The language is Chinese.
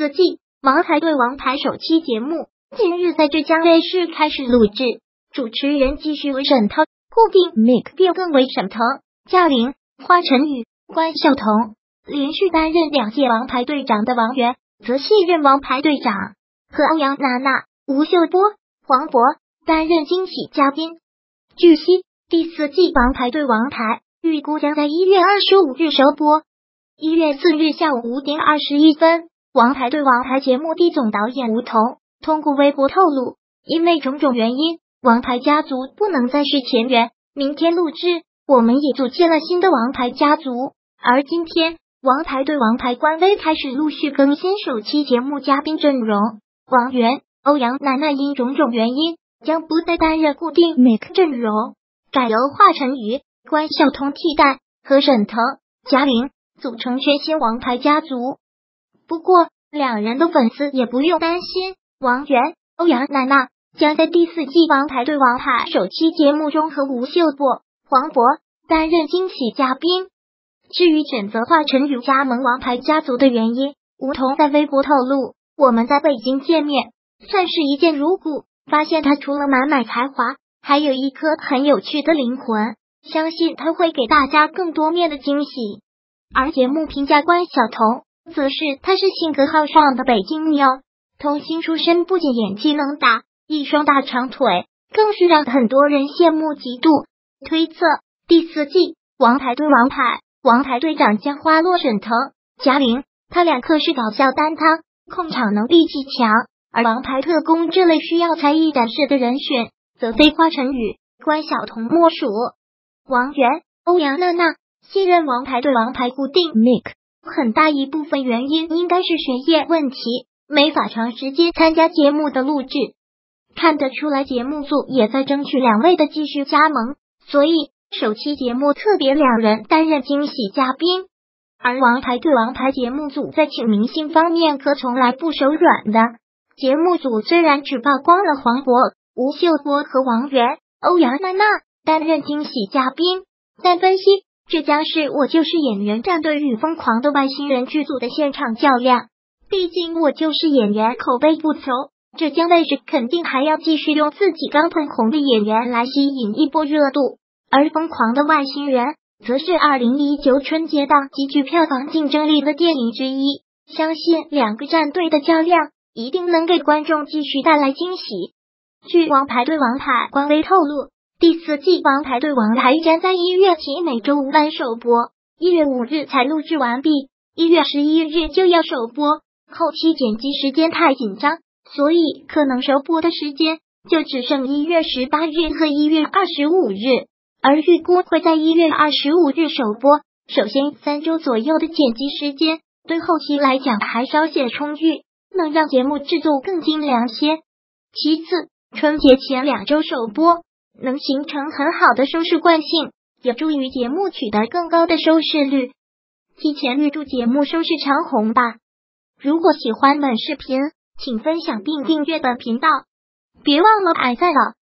4季《王牌对王牌》首期节目近日在浙江卫视开始录制，主持人继续为沈涛，固定 Mike 变更为沈腾、嘉玲、华晨宇、关晓彤。连续担任2届王牌队长的王源则卸任王牌队长，和欧阳娜娜、吴秀波、黄渤担任惊喜嘉宾。据悉，第4季《王牌对王牌》预估将在1月25日首播。1月4日下午5点21分，《王牌对王牌》节目的总导演吴彤通过微博透露，因为种种原因，王牌家族不能再续前缘，明天录制，我们也组建了新的王牌家族。而今天，《王牌对王牌》官微开始陆续更新首期节目嘉宾阵容，王源、欧阳娜娜因种种原因将不再担任固定 Mike 阵容，改由华晨宇、关晓彤替代，和沈腾、嘉玲组成全新王牌家族。不过，两人的粉丝也不用担心，王源、欧阳娜娜将在第4季《王牌对王牌》首期节目中和吴秀波、黄渤担任惊喜嘉宾。至于选择华晨宇加盟王牌家族的原因，吴彤在微博透露，我们在北京见面，算是一见如故，发现他除了满满才华，还有一颗很有趣的灵魂，相信他会给大家更多面的惊喜。而节目评价关晓彤，则是她是性格豪爽的北京妞，童星出身，不仅演技能打，一双大长腿更是让很多人羡慕嫉妒。推测第4季《王牌对王牌》王牌队长将花落沈腾、嘉玲，他俩可是搞笑担当，控场能力极强，而王牌特工这类需要才艺展示的人选，则非华晨宇、关晓彤莫属。王源、欧阳娜娜卸任王牌对王牌固定 Mike， 很大一部分原因应该是学业问题，没法长时间参加节目的录制。看得出来节目组也在争取2位的继续加盟，所以首期节目特别2人担任惊喜嘉宾。而王牌对王牌节目组在请明星方面可从来不手软的，节目组虽然只曝光了黄渤、吴秀波和王源、欧阳娜娜担任惊喜嘉宾，但分析这将是我就是演员战队与疯狂的外星人剧组的现场较量。毕竟我就是演员口碑不错，浙江卫视肯定还要继续用自己刚捧红的演员来吸引一波热度。而疯狂的外星人则是2019春节档极具票房竞争力的电影之一，相信2个战队的较量一定能给观众继续带来惊喜。据王牌对王牌官微透露，第4季王牌对王牌将在1月起每周5晚首播，1月5日才录制完毕，1月11日就要首播，后期剪辑时间太紧张，所以可能首播的时间就只剩1月18日和1月25日。而预估会在1月25日首播，首先3周左右的剪辑时间，对后期来讲还稍显充裕，能让节目制作更精良些。其次，春节前2周首播，能形成很好的收视惯性，有助于节目取得更高的收视率，提前预祝节目收视长红吧。如果喜欢本视频，请分享并订阅本频道，别忘了按赞了。